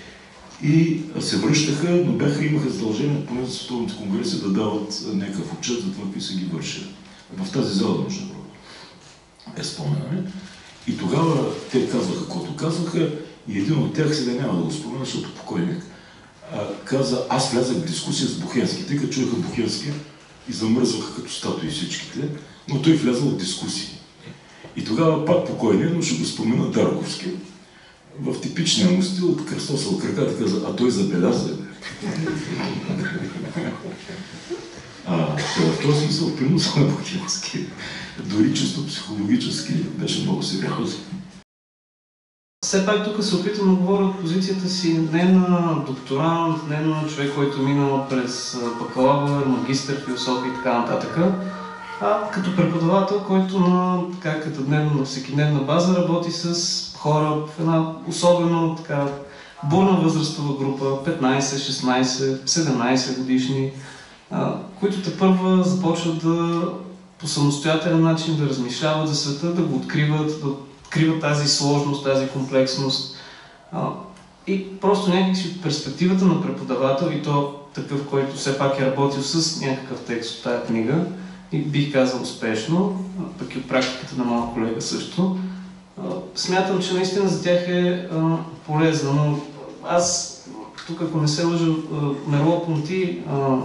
и се връщаха, но бяха, имаха задължение поне за световните конгреси да дават някакъв отчет за това, какви са ги вършили. В тази зала, между другото, е споменане. И тогава те казваха, каквото казваха, и един от тях, сега няма да го спомена, защото покойник, каза, аз влязах в дискусия с Бухенски. Те като чуеха Бухенски и замръзваха като статуи всичките, но той влязъл в дискусии. И тогава пак покойния, но ще го спомена Дарковски. В типичния му стил, кръстосал краката, каза, а той забеляза. А, в този смисъл приносът на Бухенски, дори чисто психологически, беше много сериозен. Все пак тук се опитвам да говоря от позицията си не на докторант, не на човек, който е минал през бакалавър, магистър, философия и така нататък, а като преподавател, който на, така, като дневна, на всекидневна база работи с хора в една особено така бурна възрастова група, петнайсет, шестнайсет, седемнайсет годишни, а, които тепърва започват да по самостоятелен начин да размишляват за света, да го откриват, да откриват тази сложност, тази комплексност. А, и просто някакси от перспективата на преподавател, и то такъв, който все пак е работил с някакъв текст от тая книга, и бих казал успешно, пък и от практиката на моя колега също, а, смятам, че наистина за тях е а, полезно. Но аз, тук ако не се лъжа, Мерло-Понти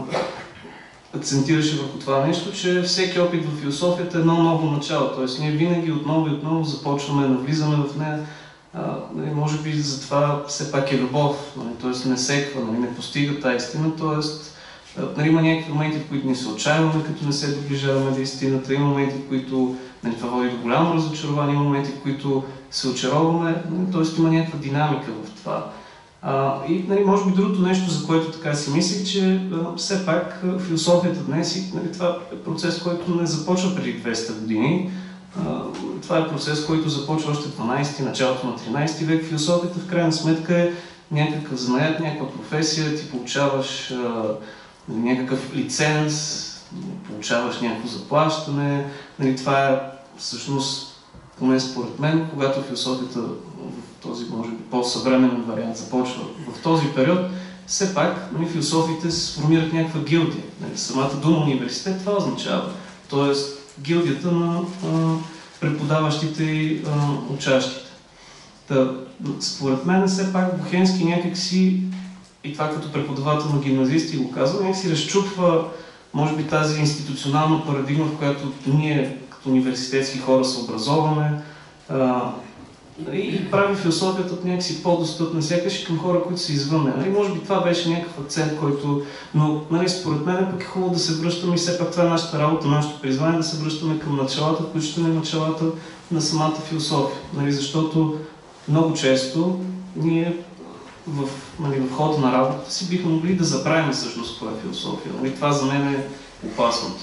акцентираше върху това нещо, че всеки опит в философията е едно ново начало. Тоест ние винаги отново и отново започваме, навлизаме в нея. А, може би затова все пак е любов, т.е. не секва, не постига тази истина, т.е. Нали, има някакви моменти, в които ни се отчаяваме, като не се доближаваме до истината, има моменти, в които нали, това води до голямо разочарование, има моменти, в които се очароваме, т.е. има някаква динамика в това. А, и нали, може би другото нещо, за което така си мислих, че а, все пак философията днес, и, нали, това е процес, който не започва преди двеста години. А, това е процес, който започва още дванайсети, началото на тринайсети век. Философията в крайна сметка е някакъв занаят, някаква професия, ти получаваш а, някакъв лиценз, получаваш някакво заплащане. Нали, това е всъщност, поне според мен, когато философията в този, може би, по-съвременен вариант започва в този период, все пак нали, философите се сформират някаква гилдия. Нали, самата дума университет това означава. Тоест гилдията на а, преподаващите и а, учащите. Та, според мен все пак Бухенски някакси, и това като преподавател на гимназисти го казва, някакси разчупва може би тази институционална парадигма, в която ние като университетски хора се образоваме, а, и прави философията от някакси по-достъпна, сякаш и към хора, които са извън нея. Нали, може би това беше някакъв акцент, който... Но нали, според мен пък е хубаво да се връщаме и все пак това е нашата работа, нашето призвание, да се връщаме към началата, включително и началата на самата философия. Нали, защото много често ние в, нали, в хода на работата си бихме могли да забравим всъщност коя е философия. Нали, това за мен е опасното.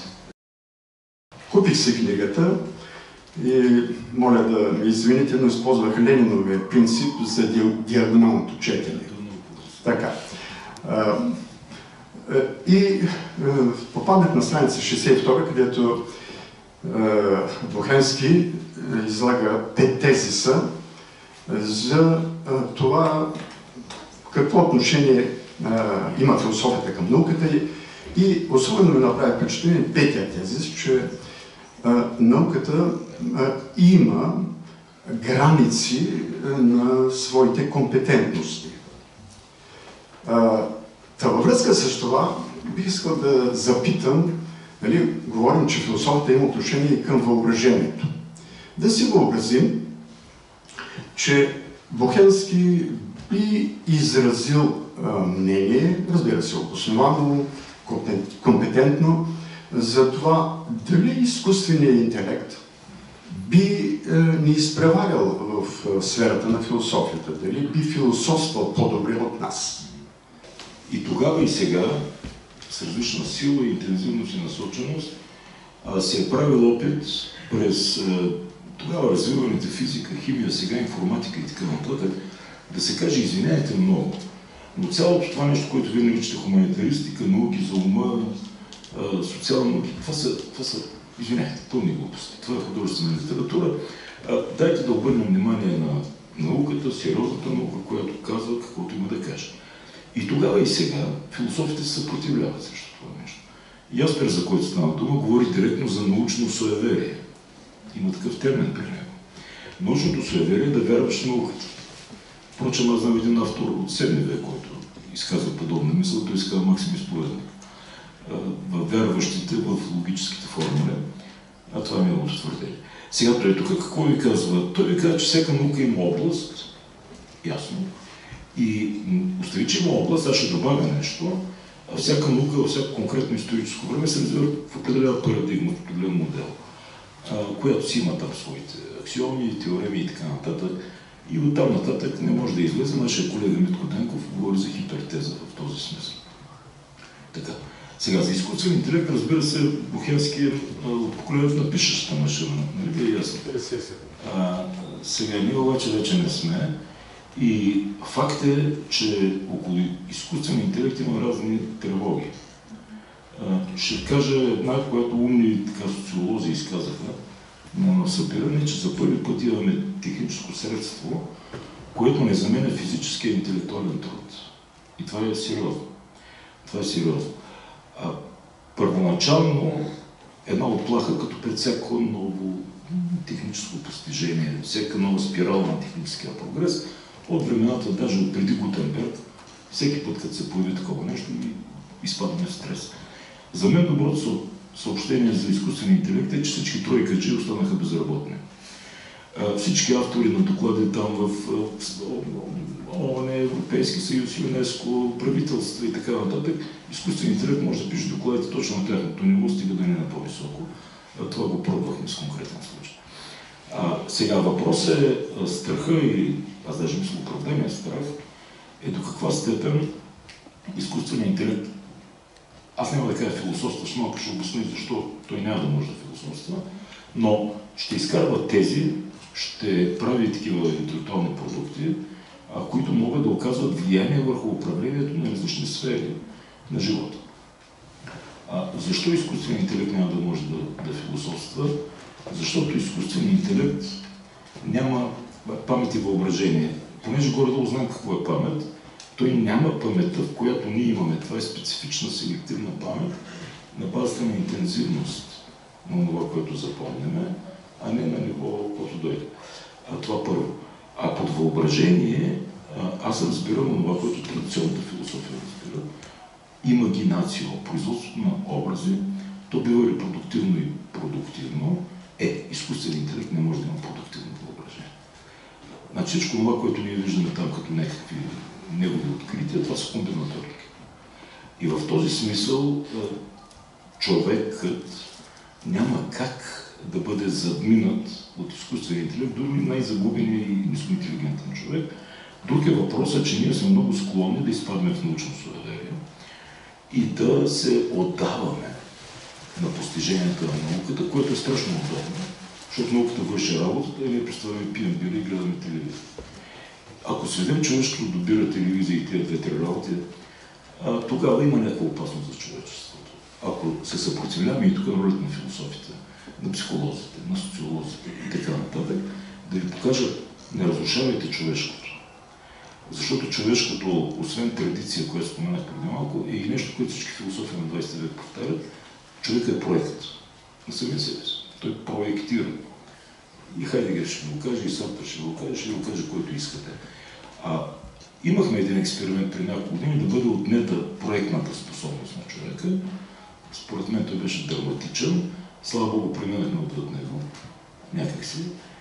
Купих си книгата и моля да ме извините, но използвах Лениновия принцип за диагоналното четене. Така. И попаднах на страница шейсет и втора, където Бухенски излага пет тезиса за това какво отношение има философията към науката и особено ми направи впечатление петия тезис, че науката има граници на своите компетентности. Та във връзка с това бих искал да запитам, нали, говорим, че философията има отношение и към въображението. Да си въобразим, че Бухенски би изразил мнение, разбира се, обосновано, компетентно, за това дали изкуственият интелект би е, ни изпреварял в е, сферата на философията, дали би философствал по-добре от нас. И тогава и сега, с различна сила, интензивност и насоченост, а, се е правил опит през е, тогава развиваните физика, химия, сега информатика и така нататък, да се каже, извиняйте много, но цялото това нещо, което вие наричате хуманитаристика, науки за ума, социални науки, това са, това са, извиняйте, пълни глупости. Това е художествена литература. А, дайте да обърнем внимание на науката, сериозната наука, която казва каквото има да каже. И тогава и сега философите се съпротивляват срещу това нещо. Яспер, за който стана дума, говори директно за научно суеверие. Има такъв термин при него. Научното суеверие е да вярваш в науката. Впрочем, аз знам един автор от седми век, който изказва подобна мисъл, той изказва Максимис Поведник. В вярващите в логическите формули, а това е миналото твърдение. Сега той тук какво ви казва? Той ви казва, че всяка наука има област, ясно, и остави, че има област, аз ще добавя нещо, а всяка наука във всяко конкретно историческо време се развива в определена парадигма, в определен модел, която си има там своите аксиоми, теореми и така нататък. И оттам нататък не може да излезе. Нашия колега Митко Денков говори за хипертеза в този смисъл. Така. Сега, за изкуствен интелект, разбира се, Бухенски е от поколението на пишещата машина. Нали ви е ясно? А, сега ние обаче вече не сме. И факт е, че около изкуствен интелект има разни тревоги. А, ще кажа една, която умни така, социолози изказаха на събиране, че за първи път имаме техническо средство, което не заменя физическия интелектуален труд. И това е сериозно. Това е сериозно. А, първоначално една отплаха, като пред всяко ново техническо постижение, всяка нова спирала на техническия прогрес, от времената, даже от преди Гутенберг, всеки път, като се появи такова нещо, изпадаме в стрес. За мен доброто съобщение за изкуствен интелект е, че всички тройкаджи останаха безработни. Всички автори на доклади там в ООН, Европейски съюз, ЮНЕСКО, правителства и така нататък, изкуствен интелект може да пише докладите точно на тяхното ниво, стига да не е по-високо. Това го пробвахме с конкретен случай. А, сега въпросът е страха или, аз даже мисля, оправдания страх, е до каква степен изкуственият интелект, аз няма да кажа философстваш, малко ще обясня защо той няма да може да философства, но ще изкарва тези, ще прави такива интелектуални продукти, а, които могат да оказват влияние върху управлението на различни сфери на живота. А, защо изкуственият интелект няма да може да, да философства? Защото изкуственият интелект няма памет и въображение. Понеже горе-долу знаем какво е памет, той няма паметта, в която ние имаме. Това е специфична селективна памет на базата на интензивност на това, което запомняме, а не на ниво, което дойде. А това първо. А под въображение аз разбирам това, което традиционната философия разбира. Имагинацио, производството на образи, то бива репродуктивно и продуктивно. Е, изкуствен интелект не може да има продуктивно въображение. Значи всичко това, което ние виждаме там като някакви негови открития, това са комбинаторики. И в този смисъл човекът няма как да бъде задминат от изкуствен интелект, дори най-загубения и нискоинтелигентен човек. Друг е въпросът, че ние сме много склонни да изпадаме в научно суеверие и да се отдаваме на постиженията на науката, което е страшно удобно, защото науката върши работата и ние представяме, пием бира и гледаме телевизия. Ако сведем човечеството добира телевизия и тези две-три работи, тогава има някаква опасност за човечеството. Ако се съпротивляваме и тук ролята на философите, на психолозите, на социолозите и така нататък, да ви кажа, не разрушавайте човешкото. Защото човешкото, освен традиция, която споменах преди малко, е и нещо, което всички философи на двайсети век повтарят. Човекът е проект на самия себе си. Той проектира. И Хайдегер ще го каже, и Сартър ще го каже, ще го каже, който искате. А, имахме един експеримент при няколко години да бъде отнета проектната способност на човека. Според мен той беше драматичен. Слава Богу, преминахме отвъд него някакси.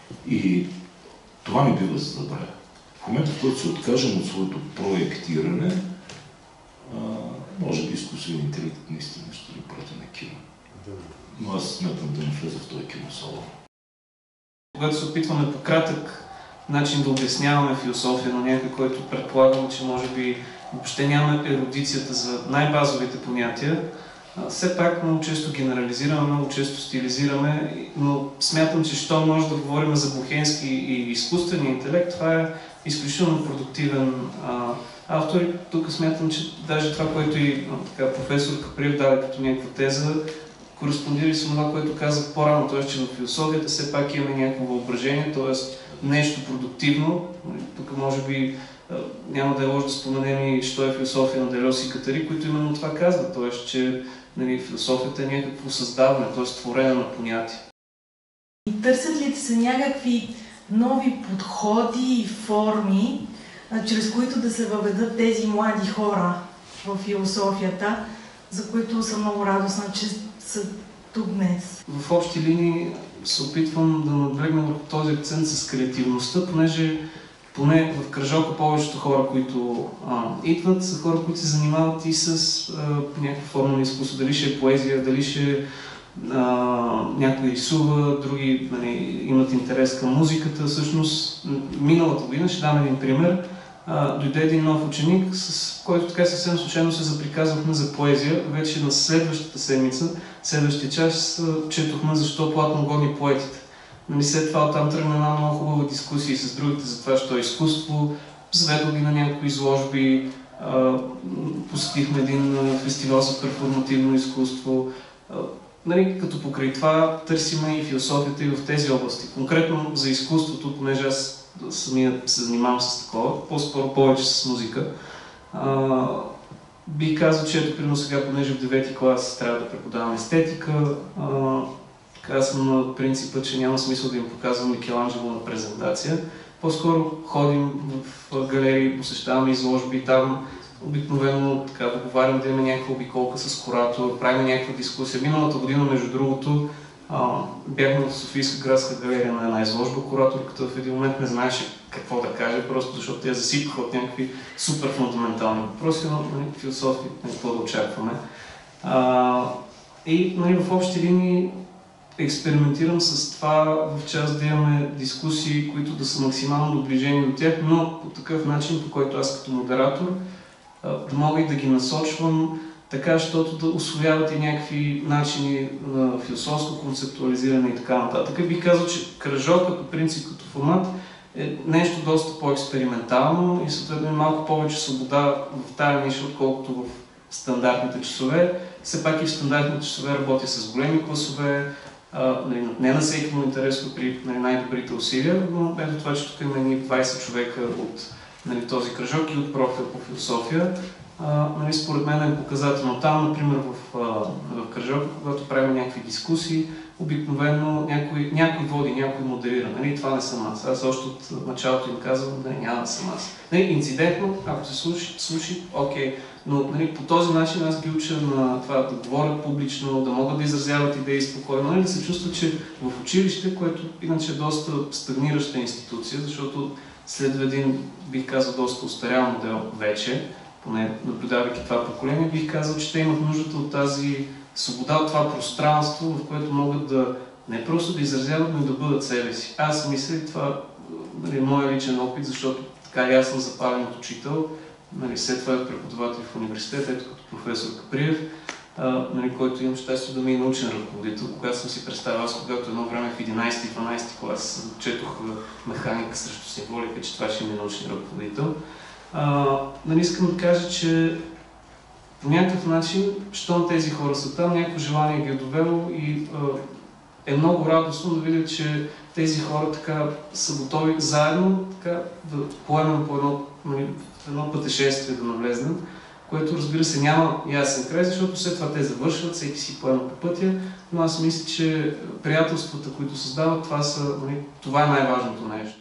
И това не бива да се забравя. В момента, в който се откажем от своето проектиране, а, може би изкуственият интелект наистина ще ни прати на кино. Но аз смятам да не влезе в този киносалон. Когато се опитваме по кратък начин да обясняваме философия на някой, който предполагам, че може би въобще няма ерудицията за най-базовите понятия, все пак много често генерализираме, много често стилизираме, но смятам, че що може да говорим за Бухенски и изкуствения интелект, това е изключително продуктивен а, автор. Тук смятам, че даже това, което и така, професор Каприев даде като някаква теза, кореспондира с това, което казах по-рано, т.е. че в философията все пак имаме някакво въображение, т.е. нещо продуктивно. Тук може би няма да е лошо да споменем и що е философия на Делес и Катари, които именно това казват, т.е. че нали, философията е някакво създаване, т.е. творене на понятия. Търсят ли се някакви нови подходи и форми, чрез които да се въведат тези млади хора в философията, за които съм много радостна, че са тук днес? В общи линии се опитвам да наблегна върху този акцент с креативността, понеже поне в Кръжока повечето хора, които а, идват, са хора, които се занимават и с а, някаква форма на изкуство. Дали ще е поезия, дали ще е Uh, някой рисува, други нали, имат интерес към музиката. Всъщност, миналата година, ще дам един пример, uh, дойде един нов ученик, с който така съвсем случайно се заприказвахме за поезия. Вече на следващата седмица, следващия час, uh, четохме защо Платон гони поетите. Нали, след това оттам тръгна една много хубава дискусия с другите за това, що е изкуство. Заведох ги на някои изложби, uh, посетихме един фестивал за перформативно изкуство. Uh, Нали, като покрай това търсиме и философията и в тези области. Конкретно за изкуството, понеже аз самия се занимавам с такова, по-скоро повече с музика. А, бих казал, че ето, примерно сега, понеже в девети клас трябва да преподавам естетика, а, така съм на принципа, че няма смисъл да им показвам Микеланджело на презентация. По-скоро ходим в галерии, посещаваме изложби, там обикновено така договарям да имаме някаква обиколка с куратор, правим някаква дискусия. Миналата година, между другото, а, бяхме в Софийска градска галерия на една изложба. Кураторката в един момент не знаеше какво да каже, просто защото тя засипаха от някакви супер фундаментални въпроси, но нали, философия, какво да очакваме. А, и нали, в общи линии експериментирам с това в част да имаме дискусии, които да са максимално доближени до тях, но по такъв начин, по който аз като модератор да мога и да ги насочвам така, защото да усвояват и някакви начини на философско концептуализиране и така нататък. Бих казал, че Кръжок като принцип, като формат е нещо доста по-експериментално и съответно е малко повече свобода в тази ниша, отколкото в стандартните часове. Все пак и в стандартните часове работя с големи класове, а, нали, не на всеки му интересува при нали, най-добрите усилия, но ето това, че тук има двайсет човека от нали, този кръжок и от профил по философия, а, нали, според мен е показателно. Там, например, в, в кръжока, когато правим някакви дискусии, обикновено някой, някой води, някой модерира. Нали, това не съм аз. Аз още от началото им казвам, нали, няма да съм аз. Нали, инцидентно, ако се слуши, слуши окей. Но нали, по този начин аз ги уча на това да говорят публично, да могат да изразяват идеи спокойно, нали, да се чувства, че в училище, което иначе е доста стагнираща институция, защото следва един, бих казал, доста устарял модел вече, поне наблюдавайки това поколение, бих казал, че те имат нуждата от тази свобода, от това пространство, в което могат да не просто да изразяват, но и да бъдат себе си. Аз мисля и това нали, е моят личен опит, защото така и аз съм запален от учител, нали, след това е преподавател в университета, ето като професор Каприев, а, нали, който имам щастие да ми е научен ръководител. Когато съм си представил, аз когато едно време в единайсети и дванайсети клас четох механика срещу символика, че това ще ми е научен ръководител. А, нали, искам да кажа, че по някакъв начин, щом тези хора са там, някакво желание ги е довело и а, е много радостно да видя, че тези хора така са готови заедно така, да поемем по едно, нали, едно пътешествие да навлезнем, което разбира се няма ясен край, защото след това те завършват, всеки си поема по пътя, но аз мисля, че приятелствата, които създават, това, са, нали, това е най-важното нещо.